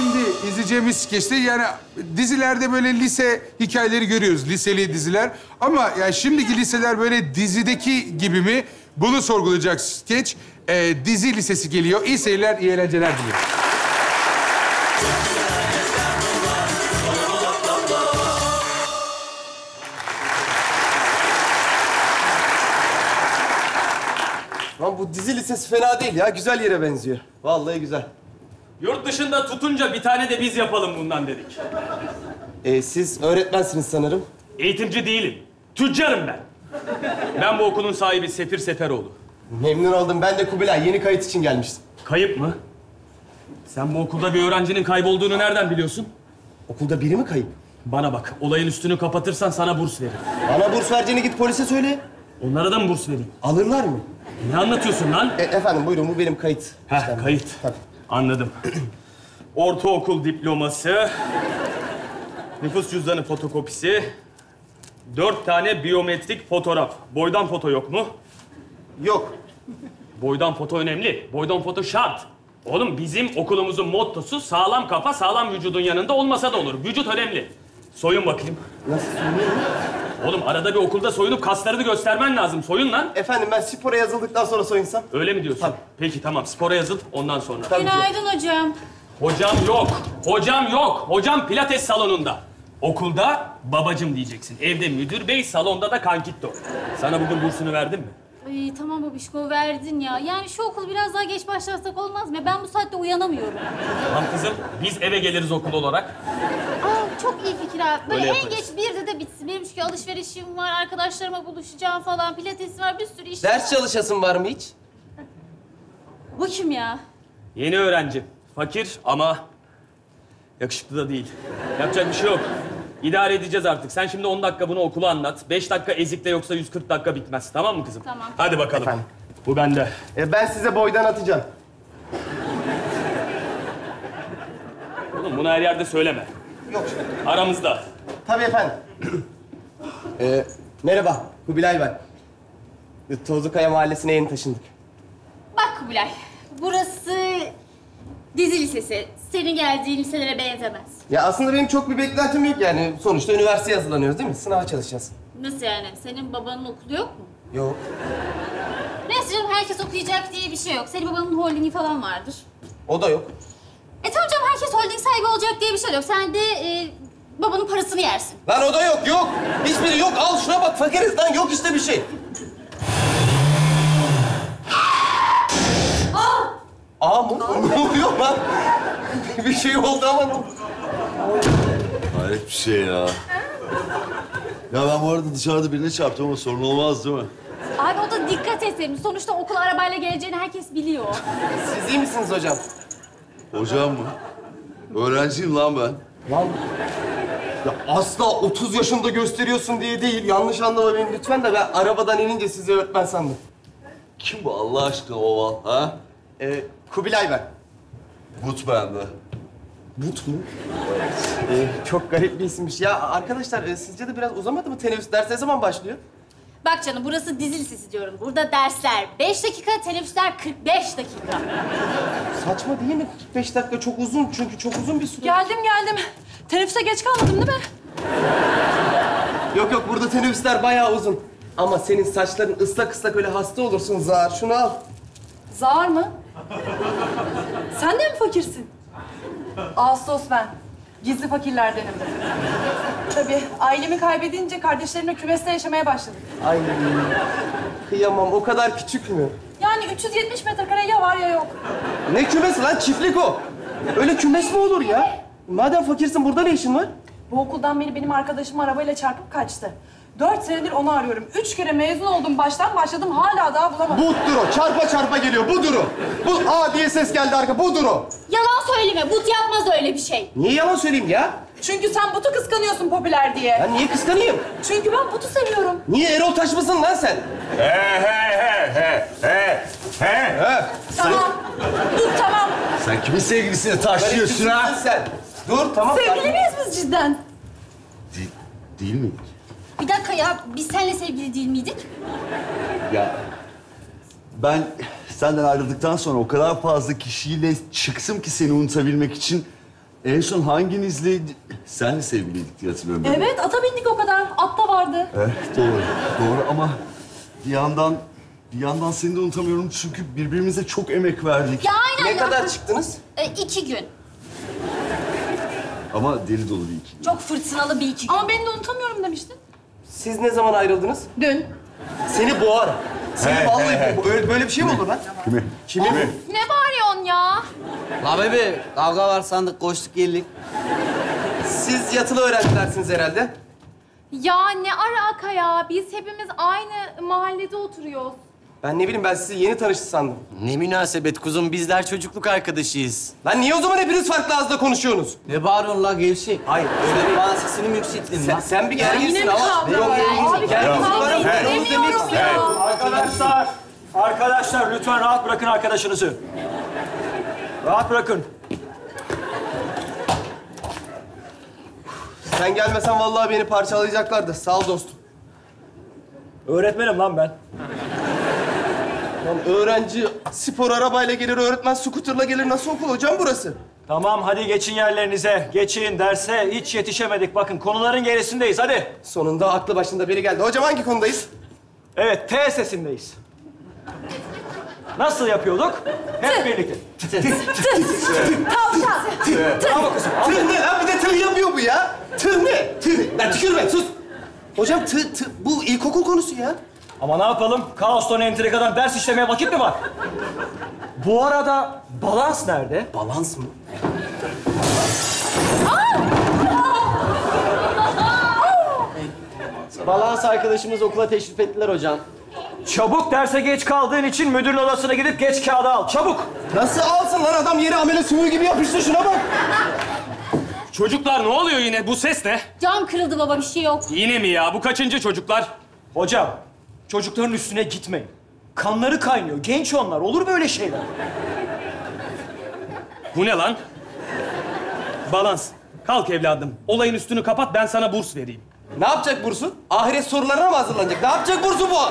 şimdi izleyeceğimiz skeçte yani dizilerde böyle lise hikayeleri görüyoruz. Liseli diziler. Ama yani şimdiki liseler böyle dizideki gibi mi? Bunu sorgulayacak skeç. Dizi lisesi geliyor. İyi seyirler, iyi eğlenceler diliyorum. Lan bu dizi lisesi fena değil ya. Güzel yere benziyor. Vallahi güzel. Yurt dışında tutunca bir tane de biz yapalım bundan dedik. Siz öğretmensiniz sanırım. Eğitimci değilim. Tüccarım ben. Ben bu okulun sahibi Sefir Seferoğlu. Memnun oldum. Ben de Kubilay. Yeni kayıt için gelmiştim. Kayıp mı? Sen bu okulda bir öğrencinin kaybolduğunu nereden biliyorsun? Okulda biri mi kayıp? Bana bak, olayın üstünü kapatırsan sana burs veririm. Bana burs vereceğini git polise söyle. Onlara da mı burs vereyim? Alırlar mı? Ne anlatıyorsun lan? Efendim buyurun bu benim kayıt. Heh, kayıt. Tabii. Anladım. Ortaokul diploması, nüfus cüzdanı fotokopisi, 4 tane biyometrik fotoğraf. Boydan foto yok mu? Yok. Boydan foto önemli. Boydan foto şart. Oğlum bizim okulumuzun mottosu sağlam kafa sağlam vücudun yanında olmasa da olur. Vücut önemli. Soyun bakayım. Nasıl soyunuyor? Oğlum arada bir okulda soyunup kaslarını göstermen lazım. Soyun lan. Efendim ben spora yazıldıktan sonra soyunsam. Öyle mi diyorsun? Tabii. Peki tamam, spora yazıl ondan sonra. Tabii. Günaydın hocam. Hocam yok. Hocam yok. Hocam pilates salonunda. Okulda babacım diyeceksin. Evde müdür bey, salonda da kankitto. Sana bugün bursunu verdim mi? Ay, tamam babişko verdin ya. Yani şu okulu biraz daha geç başlatsak olmaz mı? Ben bu saatte uyanamıyorum. Tamam kızım, biz eve geliriz okul olarak. Aa, çok iyi fikir abi. Böyle Öyle en yaparız. geç birde de bitsin. Benim çünkü alışverişim var, arkadaşlarıma buluşacağım falan. Pilates var, bir sürü iş Ders çalışasın var mı hiç? Bu kim ya? Yeni öğrenci. Fakir ama yakışıklı da değil. Yapacak bir şey yok. İdare edeceğiz artık. Sen şimdi 10 dakika bunu okula anlat. 5 dakika ezikle yoksa 140 dakika bitmez. Tamam mı kızım? Tamam. Hadi bakalım. Efendim? Bu bende. Ben size boydan atacağım. Oğlum bunu her yerde söyleme. Yok. Aramızda. Tabii efendim. Merhaba, Kubilay ben. Tozlukaya Mahallesi'ne yeni taşındık. Bak Kubilay, burası dizi lisesi. Senin geldiğin liselere benzemez. Ya aslında benim çok bir beklentim yok yani. Sonuçta üniversiteye hazırlanıyoruz değil mi? Sınava çalışacağız. Nasıl yani? Senin babanın okulu yok mu? Yok. Neyse canım, herkes okuyacak diye bir şey yok. Senin babanın holdingi falan vardır. O da yok. Tamam canım, herkes holding sahibi olacak diye bir şey yok. Sen de babanın parasını yersin. Lan o da yok, yok. Hiçbiri yok. Al şuna bak, fakiriz lan. Yok işte bir şey. Aa mı? Ne oluyor lan? Bir şey oldu ama ne oldu? Hayret bir şey ya. Ya ben bu arada dışarıda birine çarptım ama sorun olmaz değil mi? Abi o da dikkat etsin. Sonuçta okula arabayla geleceğini herkes biliyor. Siz iyi misiniz hocam? Hocam mı? Öğrenciyim lan ben. Lan ya asla 30 yaşında gösteriyorsun diye değil. Yanlış anlama beni lütfen de ben arabadan inince sizi öğretmen sandım. Kim bu Allah aşkına oval ha? Kubilay ben. Gut bende. But mu? Çok garip bir isimmiş. Ya arkadaşlar sizce de biraz uzamadı mı teneffüs? Ders ne zaman başlıyor? Bak canım, burası dizi lisesi diyorum. Burada dersler 5 dakika, teneffüsler 45 dakika. Saçma değil mi? 45 dakika çok uzun çünkü çok uzun bir süre. Geldim. Teneffüse geç kalmadım değil mi? Yok burada teneffüsler bayağı uzun. Ama senin saçların ıslak ıslak öyle hasta olursun Zahar. Şunu al. Zar mı? Sen de mi fakirsin? Ağustos ben. Gizli fakirlerdenim. Tabii ailemi kaybedince kardeşlerimle kümeste yaşamaya başladık. Ay kıyamam. O kadar küçük mü? Yani 370 metrekare ya var ya yok. Ne kümesi lan? Çiftlik o. Öyle kümes mi olur ya? Madem fakirsin burada ne işin var? Bu okuldan beri benim arkadaşım arabayla çarpıp kaçtı. 4 senedir onu arıyorum. 3 kere mezun oldum, baştan başladım. Hala daha bulamadım. Buttur o. Çarpa çarpa geliyor. Budur o. Bu aa diye ses geldi arka. Budur o. Yalan söyleme, But yapmaz öyle bir şey. Niye yalan söyleyeyim ya? Çünkü sen But'u kıskanıyorsun popüler diye. Ben niye kıskanayım? Çünkü ben But'u seviyorum. Niye Erol Taş mısın lan sen? Tamam. But tamam. Sen kimin sevgilisini taşlıyorsun ha? Kimsin sen? Dur tamam. Sevgili miyiz biz cidden? Değil mi? Bir dakika ya, biz seninle sevgili değil miydik? Ya ben senden ayrıldıktan sonra o kadar fazla kişiyle çıktım ki seni unutabilmek için En son hanginizle... Senle sevgiliydik diye hatırlıyorum. ben. Evet, ata bindik o kadar. At da vardı. Evet, doğru. Doğru ama bir yandan seni de unutamıyorum çünkü birbirimize çok emek verdik. Ya aynen Ne ya. kadar çıktınız? 2 gün. Ama deli dolu bir iki. Çok fırtınalı bir 2 gün. Ama ben de unutamıyorum demiştin. Siz ne zaman ayrıldınız? Dün. Seni boğarım. Seni vallahi böyle bir şey mi olur lan? Kimi? Ne bağırıyorsun ya? La bebe, kavga var sandık, koştuk geldik. Siz yatılı öğrencilersiniz herhalde. Ya ne alaka ya? Biz hepimiz aynı mahallede oturuyoruz. Ben ne bileyim, ben sizi yeni tanıştı sandım. Ne münasebet kuzum, bizler çocukluk arkadaşıyız. Lan niye o zaman hepiniz farklı ağızda konuşuyorsunuz? Ne bağırıyorsun la gevşek? Hayır, Öyle bir bana sesini mi yükselttin lan? Sen bir gerginsin yine mi ama... kavga Yok, var? gerginsin. Abi, Gerginsin. kavga Bana istemiyorum demek ya. istiyorum. Arkadaşlar lütfen rahat bırakın arkadaşınızı. Rahat bırakın. Sen gelmesen vallahi beni parçalayacaklardı. Sağ ol dostum. Öğretmenim lan ben. Lan öğrenci spor arabayla gelir, öğretmen skuterla gelir. Nasıl okul hocam burası? Tamam hadi geçin yerlerinize. Geçin derse hiç yetişemedik. Bakın konuların gerisindeyiz hadi. Sonunda aklı başında biri geldi. Hocam hangi konudayız? Evet T sesindeyiz. Nasıl yapıyorduk? Hep birlikte. Bravo kızım. Tır ne lan? Bir de tır yapıyor bu ya. Tır ne? Tır. Lan tükürme, sus. Hocam tır, bu ilkokul konusu ya. Ama ne yapalım? Kaostan entrikadan ders işlemeye vakit mi var? Bu arada balans nerede? Balans mı? Balans arkadaşımız okula teşrif ettiler hocam. Çabuk derse geç kaldığın için müdürün odasına gidip geç kağıdı al. Çabuk! Nasıl alsın lan adam, yeri amele sümüğü gibi yapıştı, şuna bak. Çocuklar ne oluyor yine? Bu ses ne? Cam kırıldı baba, bir şey yok. Yine mi ya? Bu kaçıncı çocuklar? Hocam, çocukların üstüne gitmeyin. Kanları kaynıyor. Genç onlar. Olur böyle şeyler. Bu ne lan? Balans. Kalk evladım. Olayın üstünü kapat, ben sana burs vereyim. Ne yapacak bursu? Ahiret sorularına mı hazırlanacak? Ne yapacak bursu bu?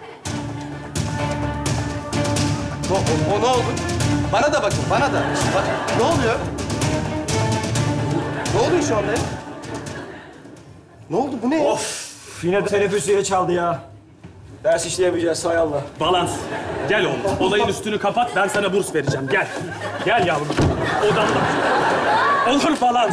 O ne oldu? Bana da bakın, bana da. Bak, ne oluyor? Ne oluyor şu anda ya? Ne oldu, bu ne? Of! Yine de teneffüs zili çaldı ya. Ders işleyemeyeceğiz, hay Allah. Balans. Gel oğlum. Olayın üstünü kapat, ben sana burs vereceğim. Gel. Gel yavrum. Odamda. Olur balans.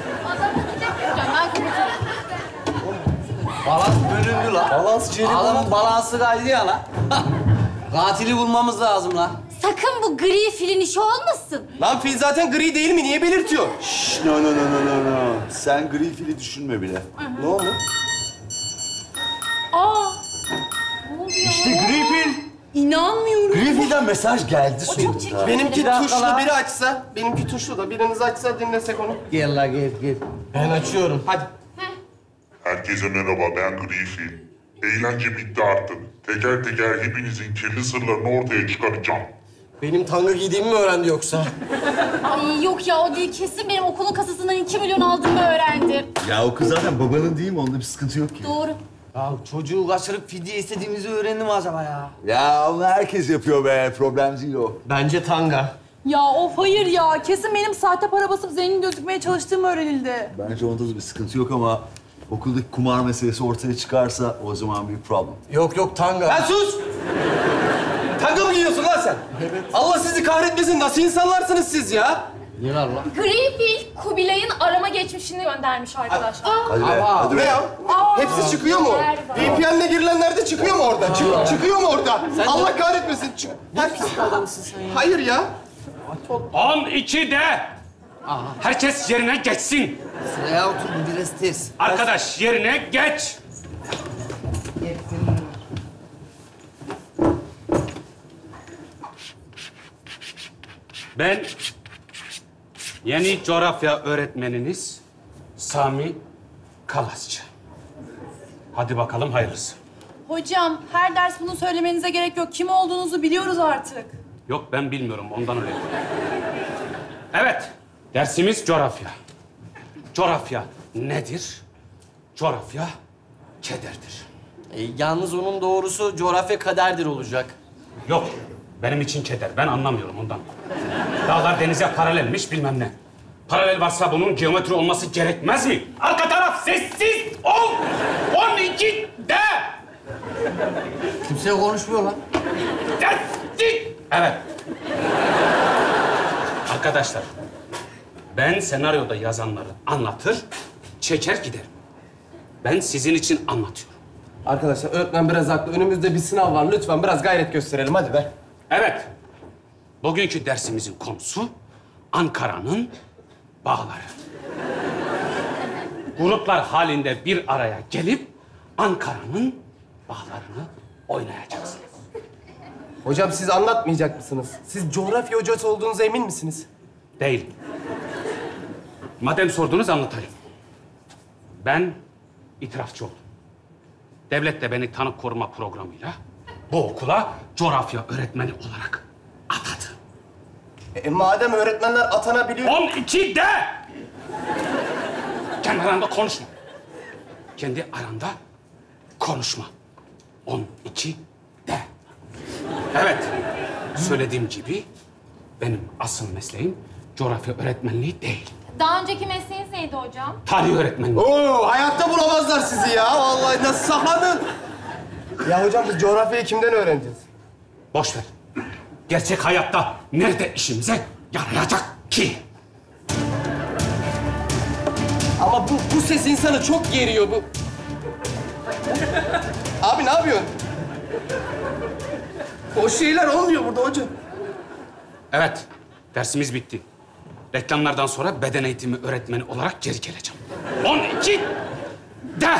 Balans bölündü la. Balans ciğeri Adamın balansı kaydı ya la. Katili bulmamız lazım la. Sakın bu gri filin işi olmasın. Lan fil zaten gri değil mi? Niye belirtiyor? Şşş, no. Sen gri fili düşünme bile. Ne oldu? Aa, İşte gri fil. inanmıyorum. Gri filden mesaj geldi sonunda. Benimki Bir dakika tuşlu, lan. biri açsa. Benimki tuşlu da. Biriniz açsa dinlesek onu. Gel la gel. Ben açıyorum. Hadi. Herkese merhaba, ben Grifil. Eğlence bitti artık. Teker teker hepinizin kirli sırlarını ortaya çıkaracağım. Benim tanga giydiğimi mi öğrendi yoksa? Ay yok ya, o değil. Kesin benim okulun kasasından 2 milyon aldığımı öğrendi. Ya o kız zaten babanın değil mi? Onda bir sıkıntı yok ki. Doğru. Ya çocuğu kaçırıp fidye istediğimizi öğrendi mi acaba ya? Ya onu herkes yapıyor be. Problem değil o. Bence tanga. Ya of hayır ya. Kesin benim sahte para basıp zengin gözükmeye çalıştığım öğrenildi. Bence onda da bir sıkıntı yok ama okuldaki kumar meselesi ortaya çıkarsa o zaman bir problem. Yok tanga. Lan sus! Tanga mı giyiyorsun lan sen? Evet. Allah sizi kahretmesin. Nasıl insanlarsınız siz ya? Ne var la? Gri fil Kubilay'ın arama geçmişini göndermiş arkadaşlar. Hadi be, hadi Ne be. ya? Hepsi çıkıyor mu? VPN'le girilenler de çıkıyor mu orada? Çıkıyor mu orada? Allah kahretmesin. Ne pis adamsın sen ya? Hayır ya. 12'de. Herkes yerine geçsin. Sıraya otur, bu biraz ters. Arkadaş yerine geç. Ben yeni coğrafya öğretmeniniz Sami Kalasçı. Hadi bakalım hayırlısı. Hocam her ders bunu söylemenize gerek yok. Kim olduğunuzu biliyoruz artık. Yok ben bilmiyorum ondan öyle. Evet dersimiz coğrafya. Coğrafya nedir? Coğrafya kederdir. Yalnız onun doğrusu coğrafya kaderdir olacak. Yok benim için keder ben anlamıyorum ondan. Dağlar denize paralelmiş bilmem ne. Paralel varsa bunun geometri olması gerekmez mi? Arka taraf sessiz ol. 12'de. Kimse konuşmuyor lan. Sessiz. Evet. Arkadaşlar, ben senaryoda yazanları anlatır, çeker giderim. Ben sizin için anlatıyorum. Arkadaşlar öğretmen biraz haklı. Önümüzde bir sınav var. Lütfen biraz gayret gösterelim. Hadi be. Evet. Bugünkü dersimizin konusu Ankara'nın bağları. Gruplar halinde bir araya gelip Ankara'nın bağlarını oynayacaksınız. Hocam siz anlatmayacak mısınız? Siz coğrafya hocası olduğunuza emin misiniz? Değil. Madem sordunuz anlatayım. Ben itirafçı oldum. Devlet de beni tanık koruma programıyla bu okula coğrafya öğretmeni olarak atadı. Madem öğretmenler atanabiliyor... 12'de! Kendi aranda konuşma. Kendi aranda konuşma. 12'de. Evet, söylediğim gibi benim asıl mesleğim coğrafya öğretmenliği değil. Daha önceki mesleğiniz neydi hocam? Tarih öğretmenliği. Oo, hayatta bulamazlar sizi ya. Vallahi nasıl sakladın? Ya hocam biz coğrafyayı kimden öğreneceğiz? Boş ver. Gerçek hayatta nerede işimize yarayacak ki? Ama bu ses insanı çok geriyor bu. Abi ne yapıyorsun? O şeyler olmuyor burada hocam. Evet, dersimiz bitti. Reklamlardan sonra beden eğitimi öğretmeni olarak geri geleceğim. 12'de!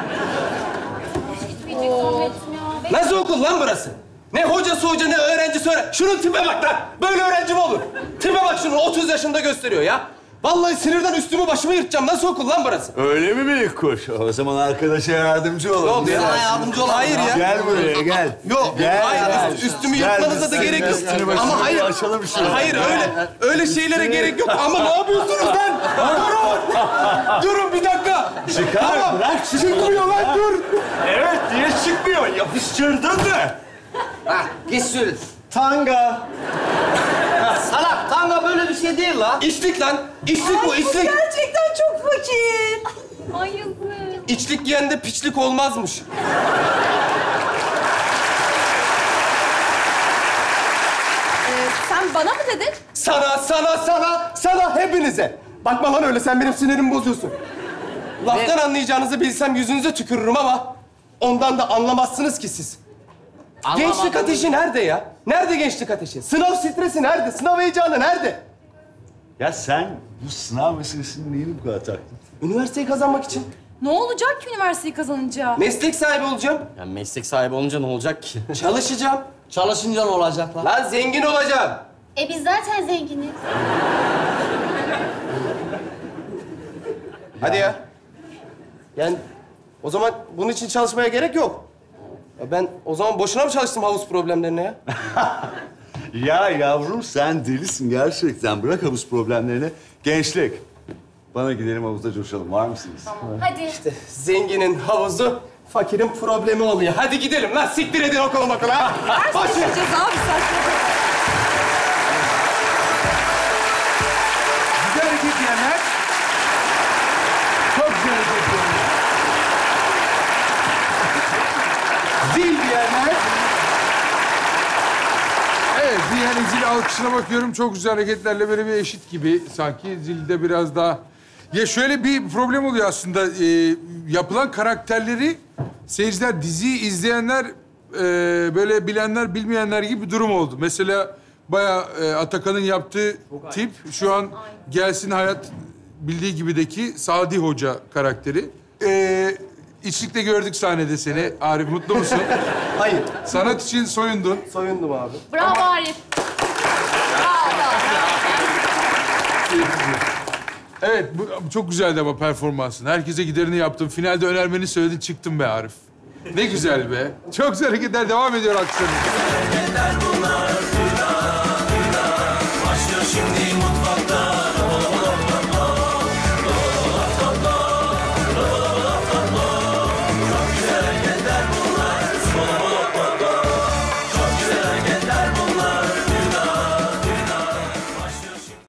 Nasıl okul lan burası? Ne hocası hoca, ne öğrencisi öğren. Şunun tipe bak lan. Böyle öğrenci mi olur? Tipe bak şunu, 30 yaşında gösteriyor ya. Vallahi sinirden üstümü başımı yırtacağım. Nasıl okul lan burası? Öyle mi minik kuş? O zaman arkadaşa yardımcı olalım. Yok ya. Sana yardımcı olalım. Hayır ya. Gel buraya, gel. Yok, Gel, hayır. gel. Üstümü Gel, yırtmanıza da biz gerek yok. üstünü başını Ama hayır. açalım şunu. Hayır, öyle şeylere gerek yok. Ama ne yapıyorsunuz lan? Durun! Durun bir dakika. Çıkar, Tamam. bırak. Çıkmıyor lan, dur. Evet, niye çıkmıyor? Yapıştırdın mı? Ha, geç şöyle. Tanga. Salak, tanga böyle bir şey değil la. İçlik lan. İçlik bu, içlik. Gerçekten çok fakir. Ay yazık. İçlik giyende piçlik olmazmış. Sen bana mı dedin? Sana hepinize. Bakma lan öyle, sen benim sinirimi bozuyorsun. Laftan anlayacağınızı bilsem yüzünüze tükürürüm ama ondan da anlamazsınız ki siz. Anlamadım. Gençlik ateşi nerede ya? Nerede gençlik ateşi? Sınav stresi nerede? Sınav heyecanı nerede? Ya sen bu sınav meselesini neyini bu kadar taktın? Üniversiteyi kazanmak için. Ne olacak ki üniversiteyi kazanınca? Meslek sahibi olacağım. Ya meslek sahibi olunca ne olacak ki? Çalışacağım. Çalışınca ne olacak lan? Lan zengin olacağım. Biz zaten zenginiz. Hadi ya. Yani o zaman bunun için çalışmaya gerek yok. Ya ben o zaman boşuna mı çalıştım havuz problemlerine ya? Ya yavrum sen delisin gerçekten. Bırak havuz problemlerini. Gençlik. Bana gidelim havuzda coşalım. Var mısınız? Hadi. Zenginin havuzu, fakirin problemi oluyor. Hadi gidelim lan, siktir edin okulu makula. Başlayacağız abi saçma. Güzel hareket diyenler. Çok güzel hareket diyenler. Zil diyenler. Evet, yani zil alkışına bakıyorum. Çok güzel hareketlerle böyle bir eşit gibi. Sanki zilde biraz daha... Ya şöyle bir problem oluyor aslında. Yapılan karakterleri seyirciler, diziyi izleyenler, böyle bilenler, bilmeyenler gibi bir durum oldu. Mesela bayağı Atakan'ın yaptığı tip şu an Gelsin Hayat bildiği gibideki Sadi Hoca karakteri. İçlikte gördük sahnede seni. Arif, mutlu musun? Hayır, Sanat için soyundun. soyundum abi. Bravo Arif. Evet, bu çok güzeldi ama performansın. Herkese giderini yaptın. Finalde önermeni söyledin, çıktın be Arif. Ne güzel be. Çok güzel hareketler devam ediyor akşam.